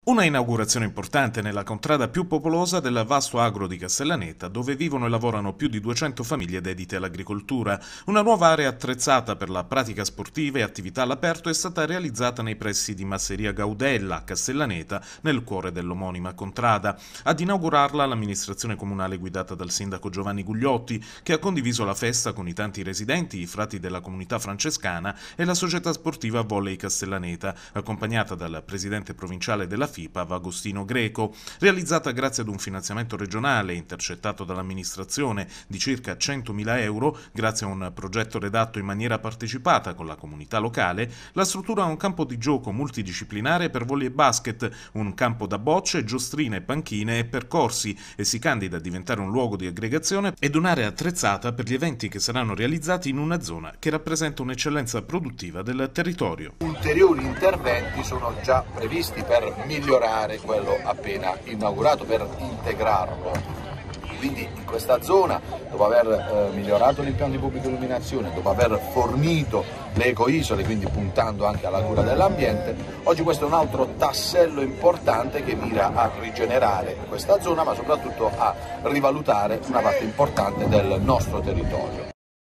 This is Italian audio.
Una inaugurazione importante nella contrada più popolosa del vasto agro di Castellaneta, dove vivono e lavorano più di 200 famiglie dedite all'agricoltura. Una nuova area attrezzata per la pratica sportiva e attività all'aperto è stata realizzata nei pressi di Masseria Gaudella, a Castellaneta, nel cuore dell'omonima contrada. Ad inaugurarla l'amministrazione comunale guidata dal sindaco Giovanni Gugliotti, che ha condiviso la festa con i tanti residenti, i frati della comunità francescana e la società sportiva Volley Castellaneta, accompagnata dal presidente provinciale della FIPAV Agostino Greco, realizzata grazie ad un finanziamento regionale intercettato dall'amministrazione di circa 100.000 euro, grazie a un progetto redatto in maniera partecipata con la comunità locale. La struttura ha un campo di gioco multidisciplinare per volley e basket, un campo da bocce, giostrine, panchine e percorsi, e si candida a diventare un luogo di aggregazione ed un'area attrezzata per gli eventi che saranno realizzati in una zona che rappresenta un'eccellenza produttiva del territorio. Ulteriori interventi sono già previsti per migliorare quello appena inaugurato, per integrarlo. Quindi in questa zona, dopo aver migliorato l'impianto di pubblica illuminazione, dopo aver fornito le ecoisole, quindi puntando anche alla cura dell'ambiente, oggi questo è un altro tassello importante che mira a rigenerare questa zona, ma soprattutto a rivalutare una parte importante del nostro territorio.